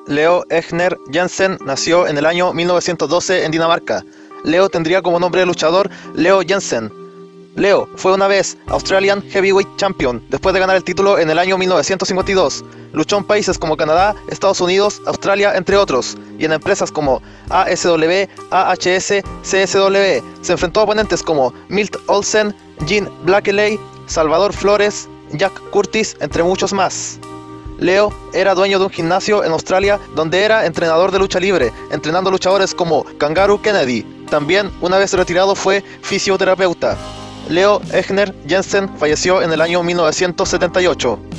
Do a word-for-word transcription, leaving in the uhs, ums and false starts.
Leo Egner Jensen nació en el año mil novecientos doce en Dinamarca. Leo tendría como nombre de luchador Leo Jensen. Leo fue una vez Australian Heavyweight Champion después de ganar el título en el año mil novecientos cincuenta y dos. Luchó en países como Canadá, Estados Unidos, Australia, entre otros, y en empresas como A S W, A H S, C S W. Se enfrentó a oponentes como Milt Olsen, Jean Blackeley, Salvador Flores, Jack Curtis, entre muchos más. Leo era dueño de un gimnasio en Australia donde era entrenador de lucha libre, entrenando luchadores como Kangaroo Kennedy. También, una vez retirado, fue fisioterapeuta. Leo Egner Jensen falleció en el año mil novecientos setenta y ocho.